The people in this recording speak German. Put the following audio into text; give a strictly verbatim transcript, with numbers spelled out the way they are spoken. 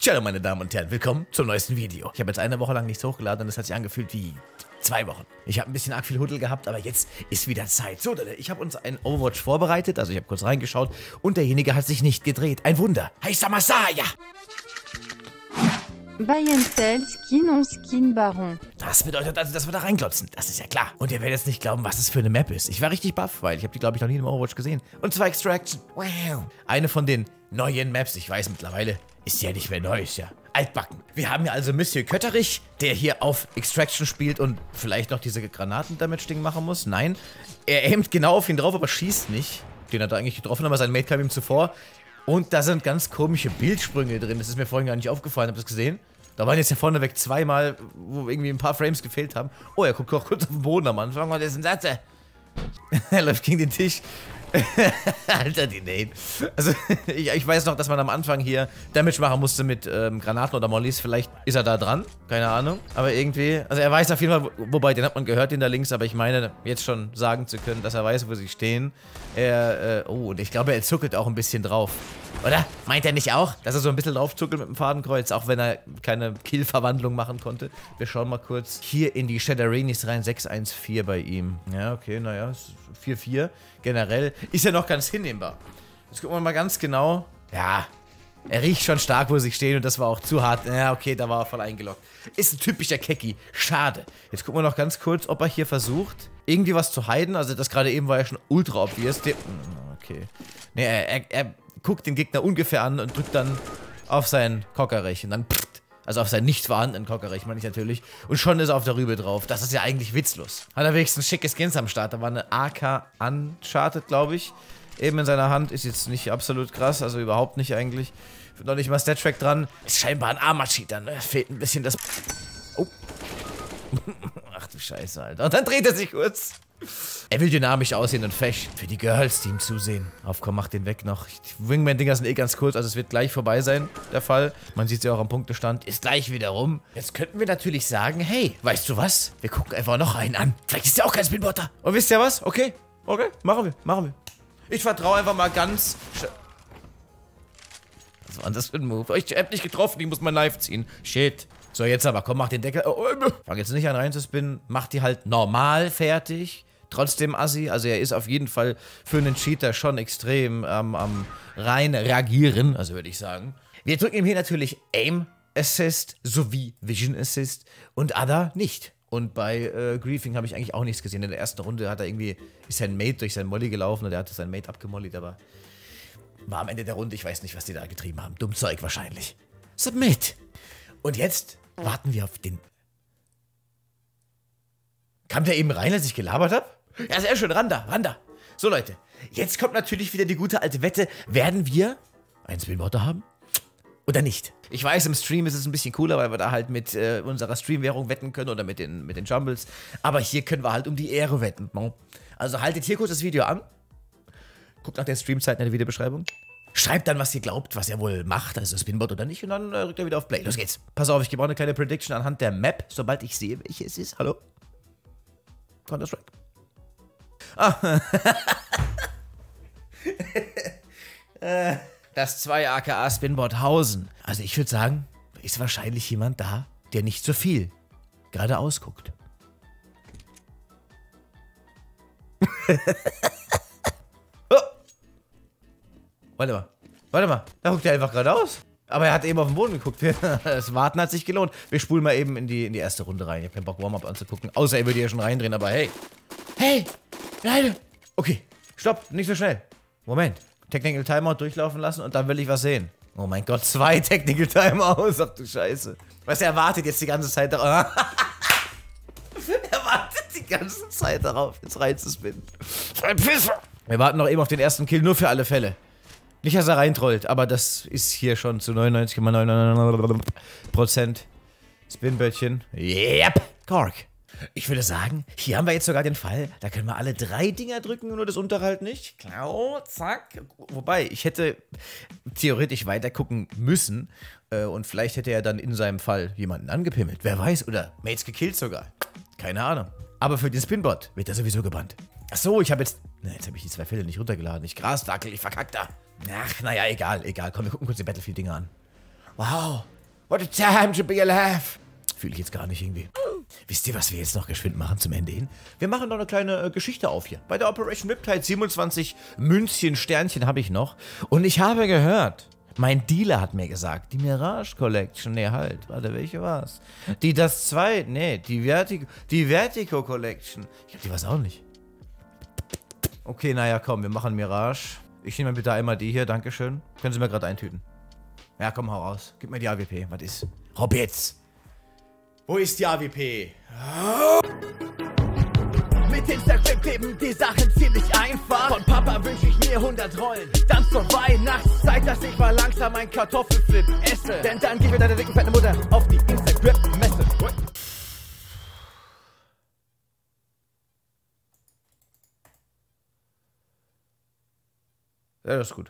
Hallo meine Damen und Herren, willkommen zum neuesten Video. Ich habe jetzt eine Woche lang nichts hochgeladen und es hat sich angefühlt wie zwei Wochen. Ich habe ein bisschen arg viel Huddel gehabt, aber jetzt ist wieder Zeit. So, ich habe uns ein Overwatch vorbereitet, also ich habe kurz reingeschaut und derjenige hat sich nicht gedreht. Ein Wunder. Heißer Masaya! Buy and sell, Skin und Skin Baron. Das bedeutet also, dass wir da reinklotzen. Das ist ja klar. Und ihr werdet jetzt nicht glauben, was es für eine Map ist. Ich war richtig baff, weil ich habe die, glaube ich, noch nie im Overwatch gesehen. Und zwar Extraction. Wow. Eine von den neuen Maps. Ich weiß mittlerweile, ist ja nicht mehr neu, ist ja altbacken. Wir haben ja also Monsieur Kötterich, der hier auf Extraction spielt und vielleicht noch diese Granaten-Damage-Ding machen muss. Nein, er aimt genau auf ihn drauf, aber schießt nicht. Den hat er eigentlich getroffen, aber sein Mate kam ihm zuvor. Und da sind ganz komische Bildsprünge drin. Das ist mir vorhin gar nicht aufgefallen. Habt ihr das gesehen? Da waren jetzt ja vorneweg zweimal, wo irgendwie ein paar Frames gefehlt haben. Oh, er guckt auch kurz auf den Boden am Anfang. Was ist denn das? Er läuft gegen den Tisch. Alter, die Nate. Also, ich, ich weiß noch, dass man am Anfang hier Damage machen musste mit ähm, Granaten oder Mollys. Vielleicht ist er da dran. Keine Ahnung. Aber irgendwie, also er weiß auf jeden Fall, wobei, den hat man gehört, den da links. Aber ich meine, jetzt schon sagen zu können, dass er weiß, wo sie stehen. Er, äh, oh, und ich glaube, er zuckelt auch ein bisschen drauf. Oder? Meint er nicht auch, dass er so ein bisschen drauf zuckelt mit dem Fadenkreuz, auch wenn er keine Kill-Verwandlung machen konnte? Wir schauen mal kurz hier in die Shadowranis rein. sechs eins vier bei ihm. Ja, okay, naja, vier vier. Generell ist ja noch ganz hinnehmbar. Jetzt gucken wir mal ganz genau. Ja, er riecht schon stark, wo sie stehen und das war auch zu hart. Ja, okay, da war er voll eingeloggt. Ist ein typischer Kecki. Schade. Jetzt gucken wir noch ganz kurz, ob er hier versucht, irgendwie was zu hiden. Also das gerade eben war ja schon ultra obvious. Okay. Nee, er, er, er guckt den Gegner ungefähr an und drückt dann auf seinen Kockerich und dann pfft, also auf seinen nicht vorhandenen Kockerich, meine ich natürlich. Und schon ist er auf der Rübe drauf. Das ist ja eigentlich witzlos. Hat er wenigstens schicke Skins am Start. Da war eine A K Uncharted, glaube ich. Eben in seiner Hand. Ist jetzt nicht absolut krass, also überhaupt nicht eigentlich. Noch nicht mal Stat-Track dran. Ist scheinbar ein Armor-Cheater, ne? Fehlt ein bisschen das... Oh. Ach du Scheiße, Alter. Und dann dreht er sich kurz. Er will dynamisch aussehen und fesch für die Girls, die ihm zusehen. Auf, komm, mach den weg noch. Die Wingman-Dinger sind eh ganz kurz, also es wird gleich vorbei sein, der Fall. Man sieht es ja auch am Punktestand. Ist gleich wieder rum. Jetzt könnten wir natürlich sagen, hey, weißt du was? Wir gucken einfach noch einen an. Vielleicht ist der auch kein Spinbotter. Und wisst ihr was? Okay, okay, machen wir, machen wir. Ich vertraue einfach mal ganz... Was war denn das für ein Move? Ich hab nicht getroffen, ich muss mein Knife ziehen. Shit. So, jetzt aber, komm, mach den Deckel... Oh, oh, fang jetzt nicht an reinzuspinnen. Mach die halt normal fertig. Trotzdem assi, also er ist auf jeden Fall für einen Cheater schon extrem ähm, am rein reagieren, also würde ich sagen. Wir drücken ihm hier natürlich Aim Assist sowie Vision Assist und Other nicht. Und bei äh, Griefing habe ich eigentlich auch nichts gesehen. In der ersten Runde hat er irgendwie, ist sein Mate durch sein Molly gelaufen und er hatte sein Mate abgemollied, aber war am Ende der Runde, ich weiß nicht, was die da getrieben haben. Dumm Zeug wahrscheinlich. Submit. Und jetzt warten wir auf den... Kam der eben rein, als ich gelabert habe? Ja, sehr schön. Randa, Randa. So, Leute. Jetzt kommt natürlich wieder die gute alte Wette. Werden wir einen Spinbotter haben? Oder nicht? Ich weiß, im Stream ist es ein bisschen cooler, weil wir da halt mit äh, unserer Streamwährung wetten können oder mit den, mit den Jumbles. Aber hier können wir halt um die Ehre wetten. Also haltet hier kurz das Video an. Guckt nach den Streamzeiten in der Videobeschreibung. Schreibt dann, was ihr glaubt, was er wohl macht, also Spinbot oder nicht. Und dann äh, rückt er wieder auf Play. Los geht's. Pass auf, ich gebe auch eine kleine Prediction anhand der Map, sobald ich sehe, welche es ist. Hallo? Counter-Strike. Ah. Das zwei A K A Spinbot-Hausen. Also ich würde sagen, ist wahrscheinlich jemand da, der nicht so viel geradeaus guckt. Oh. Warte mal, warte mal, da guckt er einfach geradeaus. Aber er hat eben auf den Boden geguckt. Das Warten hat sich gelohnt. Wir spulen mal eben in die, in die erste Runde rein. Ich habe keinen Bock, Warm-Up anzugucken. Außer er würde hier schon reindrehen, aber hey. Hey! Leute! Okay, stopp, nicht so schnell. Moment. Technical Timeout durchlaufen lassen und dann will ich was sehen. Oh mein Gott, zwei Technical Timeouts. Ach du Scheiße. Was, er wartet jetzt die ganze Zeit darauf. Er wartet die ganze Zeit darauf, jetzt reinzuspinnen. Ein Pisser! Wir warten noch eben auf den ersten Kill, nur für alle Fälle. Nicht, dass er reintrollt, aber das ist hier schon zu neunundneunzig Komma neunundneunzig Prozent Spinböttchen. Yep, Kork. Ich würde sagen, hier haben wir jetzt sogar den Fall, da können wir alle drei Dinger drücken, nur das Unterhalt nicht. Klar, zack. Wobei, ich hätte theoretisch weiter gucken müssen äh, und vielleicht hätte er dann in seinem Fall jemanden angepimmelt. Wer weiß, oder Mates gekillt sogar. Keine Ahnung. Aber für den Spinbot wird er sowieso gebannt. Ach so, ich habe jetzt... Na, jetzt habe ich die zwei Fälle nicht runtergeladen. Ich Grasdackel, ich verkack da. Ach, naja, egal, egal. Komm, wir gucken kurz die Battlefield-Dinger an. Wow, What a time to be alive. Fühle ich jetzt gar nicht irgendwie. Wisst ihr, was wir jetzt noch geschwind machen zum Ende hin? Wir machen noch eine kleine äh, Geschichte auf hier. Bei der Operation Riptide siebenundzwanzig Münzchen, Sternchen habe ich noch. Und ich habe gehört, mein Dealer hat mir gesagt, die Mirage Collection, nee, halt, warte, welche war's? Die das zwei, nee, die Vertigo, die Vertigo Collection. Ich glaube, die war's auch nicht. Okay, naja, komm, wir machen Mirage. Ich nehme bitte einmal die hier, dankeschön. Können Sie mir gerade eintüten. Ja, komm, hau raus. Gib mir die A W P, was ist? Robitz! Wo ist die A W P? Oh. Mit Instagram kleben die Sachen ziemlich einfach. Von Papa wünsche ich mir hundert Rollen. Dann zur Weihnachtszeit, dass ich mal langsam ein Kartoffelflip esse. Denn dann gehen wir deiner dicken fetten Mutter auf die Instagram-Messe. Ja, das ist gut.